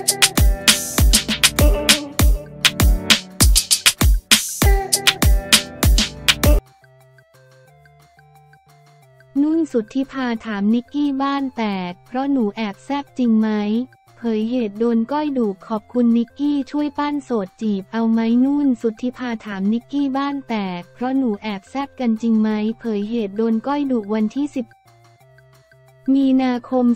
นุ่นสุทธิภาถามนิกกี้บ้านแตกเพราะหนูแอบแซบจริงไหมเผยเหตุโดนก้อยดุขอบคุณนิกกี้ช่วยปั้นโสดจีบเอาไหมนุ่นสุทธิภาถามนิกกี้บ้านแตกเพราะหนูแอบแซบกันจริงไหมเผยเหตุโดนก้อยดุวันที่10 มีนาคม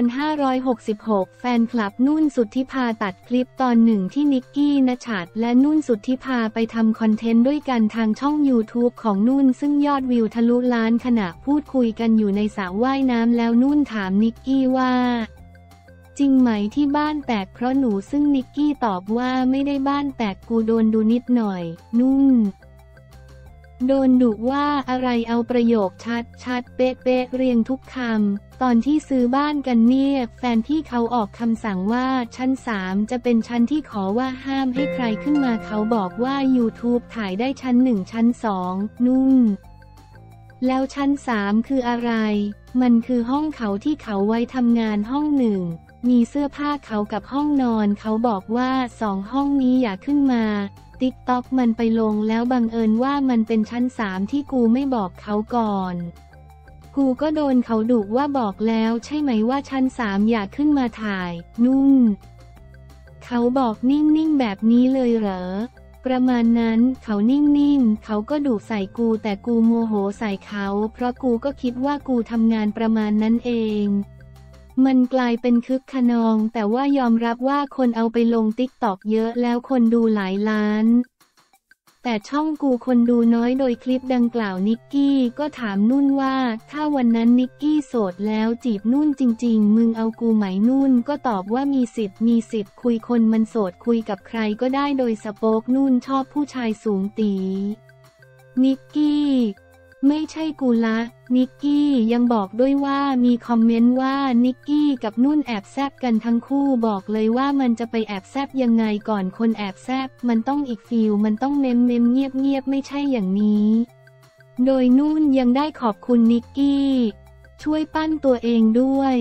2566 แฟนคลับนุ่นสุทธิภาตัดคลิปตอนหนึ่งที่นิกกี้ณชัดและนุ่นสุทธิภาไปทำคอนเทนต์ด้วยกันทางช่อง YouTube ของนุ่นซึ่งยอดวิวทะลุล้านขณะพูดคุยกันอยู่ในสระว่ายน้ำแล้วนุ่นถามนิกกี้ว่าจริงไหมที่บ้านแตกเพราะหนูซึ่งนิกกี้ตอบว่าไม่ได้บ้านแตกกูโดนดูนิดหน่อยนุ่นโดนดุว่าอะไรเอาประโยคชัดเป๊ะเรียงทุกคำตอนที่ซื้อบ้านกันเนี่ยแฟนพี่เขาออกคำสั่งว่าชั้น3จะเป็นชั้นที่ขอว่าห้ามให้ใครขึ้นมาเขาบอกว่า YouTube ถ่ายได้ชั้น1ชั้น2นุ่นแล้วชั้น3คืออะไรมันคือห้องเขาที่เขาไว้ทำงานห้อง1มีเสื้อผ้าเขากับห้องนอนเขาบอกว่า2ห้องนี้อย่าขึ้นมาTikTok มันไปลงแล้วบังเอิญว่ามันเป็นชั้น3ที่กูไม่บอกเขาก่อนกูก็โดนเขาดุว่าบอกแล้วใช่ไหมว่าชั้น3อย่าขึ้นมาถ่ายนุ่นเขาบอกนิ่งๆแบบนี้เลยเหรอประมาณนั้นเขานิ่งๆเขาก็ดุใส่กูแต่กูโมโหใส่เขาเพราะกูก็คิดว่ากูทำงานประมาณนั้นเองมันกลายเป็นคึกคะนองแต่ว่ายอมรับว่าคนเอาไปลงTikTokเยอะแล้วคนดูหลายล้านแต่ช่องกูคนดูน้อยโดยคลิปดังกล่าวนิกกี้ก็ถามนุ่นว่าถ้าวันนั้นนิกกี้โสดแล้วจีบนุ่นจริงๆมึงเอากูไหมนุ่นก็ตอบว่ามีสิทธิ์คุยคนมันโสดคุยกับใครก็ได้โดยสโป๊กนุ่นชอบผู้ชายสูงตีนิกกี้ไม่ใช่กูละนิกกี้ยังบอกด้วยว่ามีคอมเมนต์ว่านิกกี้กับนุ่นแอบแซบกันทั้งคู่บอกเลยว่ามันจะไปแอบแซบยังไงก่อนคนแอบแซบมันต้องอีกฟีลมันต้องเมมเงียบไม่ใช่อย่างนี้โดยนุ่นยังได้ขอบคุณนิกกี้ช่วยปั้นตัวเองด้วย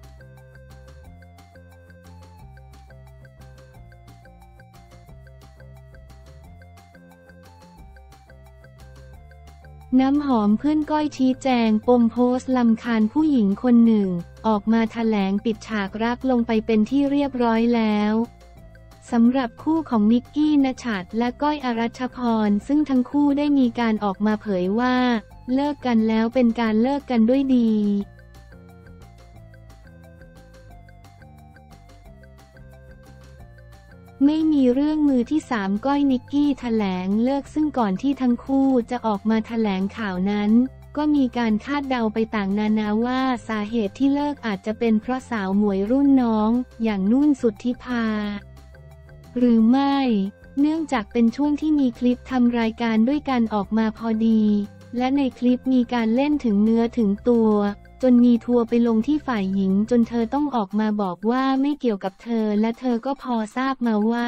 น้ำหอมเพื่อนก้อยชี้แจงปมโพสต์รำคาญผู้หญิงคนหนึ่งออกมาแถลงปิดฉากรักลงไปเป็นที่เรียบร้อยแล้วสำหรับคู่ของนิกกี้ณชัดและก้อยอรัชพรซึ่งทั้งคู่ได้มีการออกมาเผยว่าเลิกกันแล้วเป็นการเลิกกันด้วยดีไม่มีเรื่องมือที่3ก้อยนิกกี้แถลงเลิกซึ่งก่อนที่ทั้งคู่จะออกมาแถลงข่าวนั้นก็มีการคาดเดาไปต่างนานาว่าสาเหตุที่เลิกอาจจะเป็นเพราะสาวหมวยรุ่นน้องอย่างนุ่นสุทธิภาหรือไม่เนื่องจากเป็นช่วงที่มีคลิปทำรายการด้วยกันออกมาพอดีและในคลิปมีการเล่นถึงเนื้อถึงตัวจนมีทัวร์ไปลงที่ฝ่ายหญิงจนเธอต้องออกมาบอกว่าไม่เกี่ยวกับเธอและเธอก็พอทราบมาว่า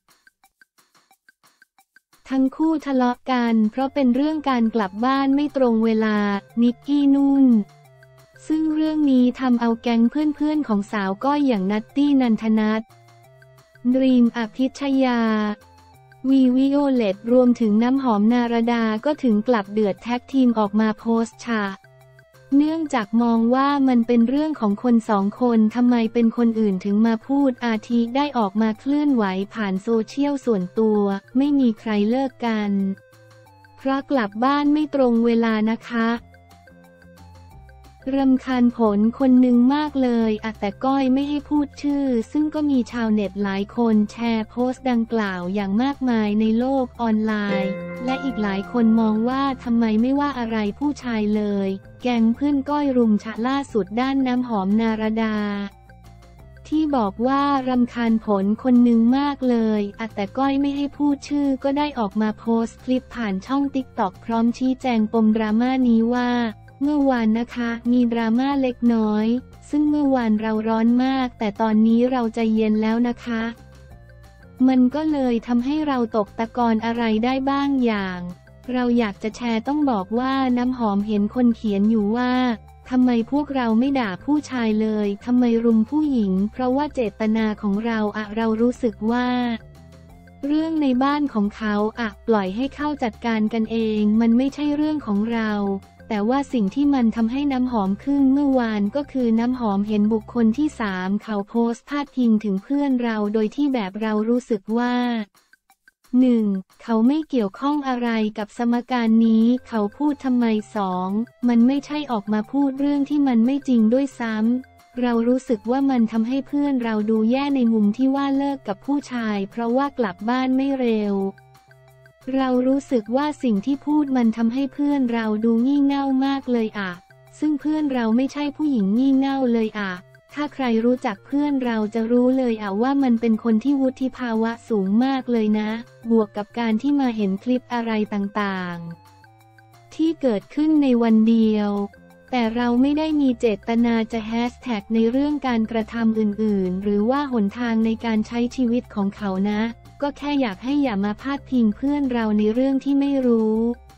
ทั้งคู่ทะเลาะกันเพราะเป็นเรื่องการกลับบ้านไม่ตรงเวลานิกกี้นุ่นซึ่งเรื่องนี้ทำเอาแก๊งเพื่อนๆของสาวก้อยอย่างนัตตี้นันทนัทดรีมอภิชยาวีวิโอเลตรวมถึงน้ำหอมนารดาก็ถึงกลับเดือดแท็กทีมออกมาโพสต์ฉากเนื่องจากมองว่ามันเป็นเรื่องของคน2คนทำไมเป็นคนอื่นถึงมาพูดอาทิได้ออกมาเคลื่อนไหวผ่านโซเชียลส่วนตัวไม่มีใครเลิกกันเพราะกลับบ้านไม่ตรงเวลานะคะรำคาญผลคนหนึ่งมากเลยแต่ก้อยไม่ให้พูดชื่อซึ่งก็มีชาวเน็ตหลายคนแชร์โพสต์ดังกล่าวอย่างมากมายในโลกออนไลน์และอีกหลายคนมองว่าทำไมไม่ว่าอะไรผู้ชายเลยแก๊งเพื่อนก้อยรุมฉะล่าสุดด้านน้ำหอมนารดาที่บอกว่ารำคาญผลคนหนึ่งมากเลยแต่ก้อยไม่ให้พูดชื่อก็ได้ออกมาโพสต์คลิปผ่านช่อง TikTok พร้อมชี้แจงปมดราม่านี้ว่าเมื่อวานนะคะมีดราม่าเล็กน้อยซึ่งเมื่อวานเราร้อนมากแต่ตอนนี้เราใจเย็นแล้วนะคะมันก็เลยทำให้เราตกตะกอนอะไรได้บ้างอย่างเราอยากจะแชร์ต้องบอกว่าน้ำหอมเห็นคนเขียนอยู่ว่าทำไมพวกเราไม่ด่าผู้ชายเลยทำไมรุมผู้หญิงเพราะว่าเจตนาของเราเรารู้สึกว่าเรื่องในบ้านของเขาปล่อยให้เข้าจัดการกันเองมันไม่ใช่เรื่องของเราแต่ว่าสิ่งที่มันทำให้น้ำหอมขึ้นเมื่อวานก็คือน้ำหอมเห็นบุคคลที่3เขาโพสต์พาดพิงถึงเพื่อนเราโดยที่แบบเรารู้สึกว่า 1. เขาไม่เกี่ยวข้องอะไรกับสมการนี้เขาพูดทำไม 2. มันไม่ใช่ออกมาพูดเรื่องที่มันไม่จริงด้วยซ้ำเรารู้สึกว่ามันทำให้เพื่อนเราดูแย่ในมุมที่ว่าเลิกกับผู้ชายเพราะว่ากลับบ้านไม่เร็วเรารู้สึกว่าสิ่งที่พูดมันทำให้เพื่อนเราดูงี่เง่ามากเลยซึ่งเพื่อนเราไม่ใช่ผู้หญิงงี่เง่าเลยถ้าใครรู้จักเพื่อนเราจะรู้เลยว่ามันเป็นคนที่วุฒิภาวะสูงมากเลยนะบวกกับการที่มาเห็นคลิปอะไรต่างๆที่เกิดขึ้นในวันเดียวแต่เราไม่ได้มีเจตนาจะแฮชแท็กในเรื่องการกระทำอื่นๆหรือว่าหนทางในการใช้ชีวิตของเขานะก็แค่อยากให้อย่ามาพาดพิงเพื่อนเราในเรื่องที่ไม่รู้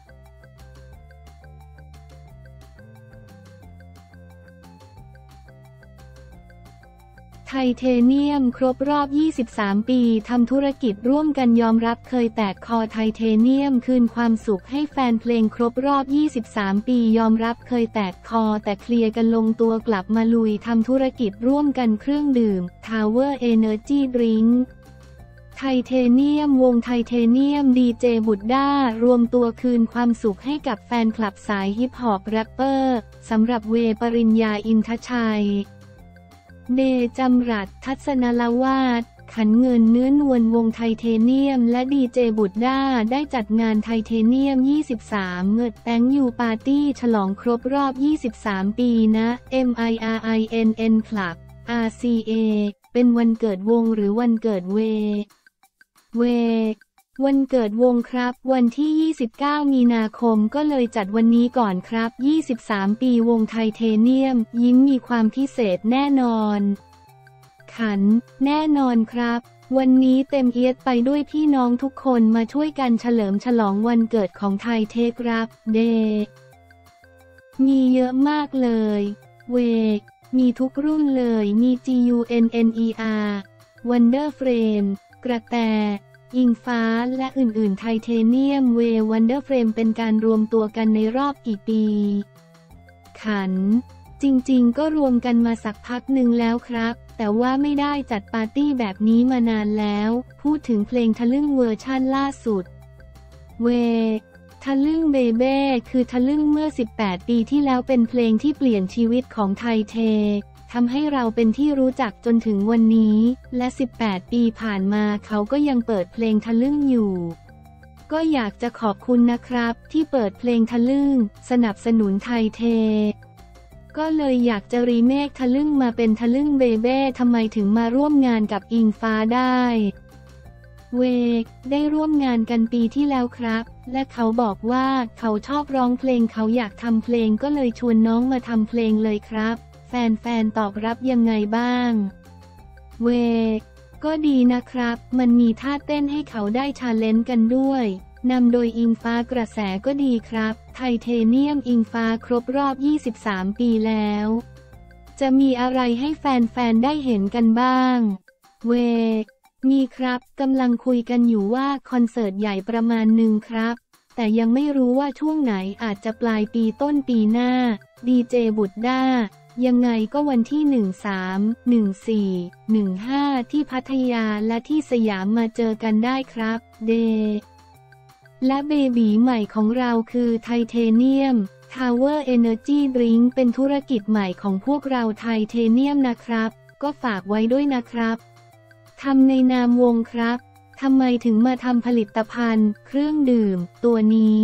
ไทเทเนียมครบรอบ 23 ปีทำธุรกิจร่วมกันยอมรับเคยแตกคอไทเทเนียมคืนความสุขให้แฟนเพลงครบรอบ 23 ปียอมรับเคยแตกคอแต่เคลียร์กันลงตัวกลับมาลุยทำธุรกิจร่วมกันเครื่องดื่ม Tower Energy Drink ไทเทเนียมวงไทเทเนียมดีเจบุดด้ารวมตัวคืนความสุขให้กับแฟนคลับสายฮิปฮอปแรปเปอร์สำหรับเวปริญญาอินทชัยเดจำรัดทัศนลวาดขันเงินเนื้อนวลวงไทเทเนียมและดีเจบุดด้าได้จัดงานไทเทเนียม 23 เงิดแตงยูปาร์ตี้ฉลองครบรอบ 23 ปีนะ MIRINN Club RCA เป็นวันเกิดวงหรือวันเกิดเววันเกิดวงครับวันที่ 29 มีนาคมก็เลยจัดวันนี้ก่อนครับ 23 ปีวงไทเทเนียมยิ้มมีความพิเศษแน่นอนขันแน่นอนครับวันนี้เต็มเอียดไปด้วยพี่น้องทุกคนมาช่วยกันเฉลิมฉลองวันเกิดของไทเทครับเดมีเยอะมากเลยเวมีทุกรุ่นเลยมี GUNNER Wonder Frame กระแตอิงฟ้าและอื่นๆไทเทเนียมวันเดอร์เฟรมเป็นการรวมตัวกันในรอบกี่ปีขันจริงๆก็รวมกันมาสักพักหนึ่งแล้วครับแต่ว่าไม่ได้จัดปาร์ตี้แบบนี้มานานแล้วพูดถึงเพลงทะลึ่งเวอร์ชั่นล่าสุดทะลึ่งเบเบ้คือทะลึ่งเมื่อ 18 ปีที่แล้วเป็นเพลงที่เปลี่ยนชีวิตของไทเททำให้เราเป็นที่รู้จักจนถึงวันนี้และ 18 ปีผ่านมาเขาก็ยังเปิดเพลงทะลึ่งอยู่ก็อยากจะขอบคุณนะครับที่เปิดเพลงทะลึ่งสนับสนุนไทเทก็เลยอยากจะรีเมคทะลึ่งมาเป็นทะลึ่งเบเบ้ทำไมถึงมาร่วมงานกับอิงฟ้าได้ได้ร่วมงานกันปีที่แล้วครับและเขาบอกว่าเขาชอบร้องเพลงเขาอยากทำเพลงก็เลยชวนน้องมาทำเพลงเลยครับแฟนๆตอบรับยังไงบ้างก็ดีนะครับมันมีท่าเต้นให้เขาได้ชาเลนจ์กันด้วยนำโดยอิงฟ้ากระแสก็ดีครับไทเทเนียมอิงฟ้าครบรอบ 23 ปีแล้วจะมีอะไรให้แฟนๆได้เห็นกันบ้างมีครับกำลังคุยกันอยู่ว่าคอนเสิร์ตใหญ่ประมาณหนึ่งครับแต่ยังไม่รู้ว่าช่วงไหนอาจจะปลายปีต้นปีหน้าดีเจบุดด้ายังไงก็วันที่ 13 14 15 ที่พัทยาและที่สยามมาเจอกันได้ครับและเบบีใหม่ของเราคือไทเทเนียม Tower Energy Drink เป็นธุรกิจใหม่ของพวกเราไทเทเนียมนะครับก็ฝากไว้ด้วยนะครับทำในนามวงครับทำไมถึงมาทำผลิตภัณฑ์เครื่องดื่มตัวนี้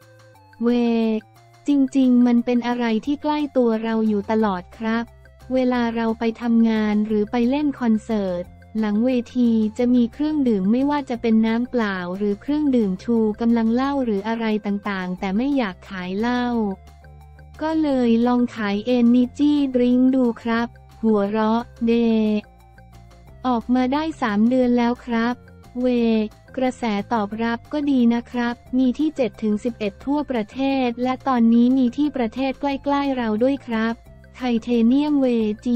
จริงๆมันเป็นอะไรที่ใกล้ตัวเราอยู่ตลอดครับเวลาเราไปทำงานหรือไปเล่นคอนเสิร์ตหลังเวทีจะมีเครื่องดื่มไม่ว่าจะเป็นน้ำเปล่าหรือเครื่องดื่มชูกำลังเหล้าหรืออะไรต่างๆแต่ไม่อยากขายเหล้าก็เลยลองขายEnergy Drinkดูครับหัวเราะออกมาได้3 เดือนแล้วครับเว กระแสตอบรับก็ดีนะครับ มีที่ 7-11 ทั่วประเทศ และตอนนี้มีที่ประเทศใกล้ๆเราด้วยครับไทเทเนียมเว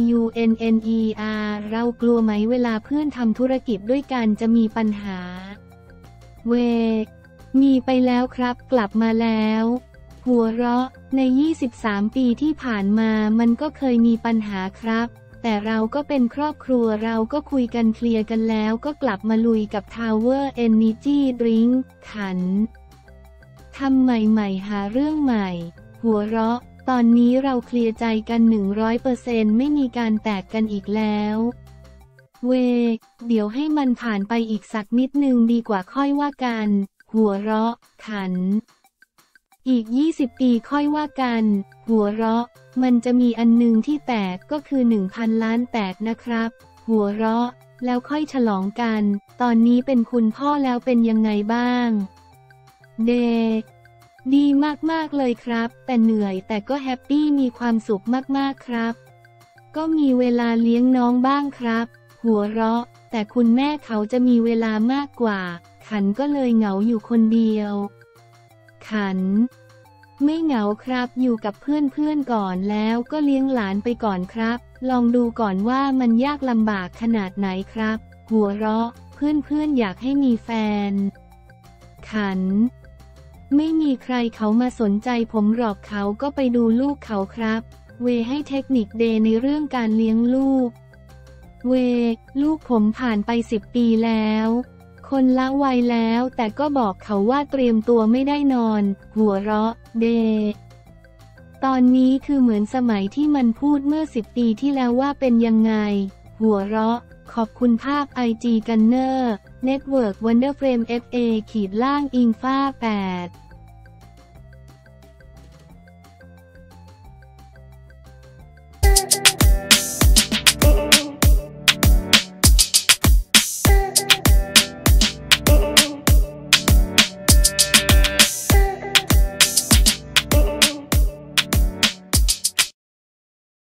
GUNNER เรากลัวไหมเวลาเพื่อนทำธุรกิจด้วยกันจะมีปัญหา เว มีไปแล้วครับกลับมาแล้ว หัวเราะใน 23 ปีที่ผ่านมามันก็เคยมีปัญหาครับแต่เราก็เป็นครอบครัวเราก็คุยกันเคลียร์กันแล้วก็กลับมาลุยกับ Tower Energy Drink ขันทำใหม่ๆหาเรื่องใหม่ หัวเราะตอนนี้เราเคลียร์ใจกัน 100% ไม่มีการแตกกันอีกแล้วเว เดี๋ยวให้มันผ่านไปอีกสักนิดนึงดีกว่าค่อยว่ากันหัวเราะขันอีก 20 ปีค่อยว่ากันหัวเราะมันจะมีอันนึงที่แตกก็คือ 1,000 ล้านแตกนะครับหัวเราะแล้วค่อยฉลองกันตอนนี้เป็นคุณพ่อแล้วเป็นยังไงบ้างเดดีมากๆเลยครับแต่เหนื่อยแต่ก็แฮปปี้มีความสุขมากๆครับก็มีเวลาเลี้ยงน้องบ้างครับหัวเราะแต่คุณแม่เขาจะมีเวลามากกว่าขันก็เลยเหงาอยู่คนเดียวขันไม่เหงาครับอยู่กับเพื่อนก่อนแล้วก็เลี้ยงหลานไปก่อนครับลองดูก่อนว่ามันยากลำบากขนาดไหนครับหัวเราะเพื่อนอยากให้มีแฟนขันไม่มีใครเขามาสนใจผมหรอกเขาก็ไปดูลูกเขาครับเวให้เทคนิคเดย์ในเรื่องการเลี้ยงลูกเวลูกผมผ่านไป10 ปีแล้วคนละวัยแล้วแต่ก็บอกเขาว่าเตรียมตัวไม่ได้นอนหัวเราะเดตอนนี้คือเหมือนสมัยที่มันพูดเมื่อ10 ปีที่แล้วว่าเป็นยังไงหัวเราะขอบคุณภาพ IG Gunner Network Wonderframe FA-อิงฟ้า 8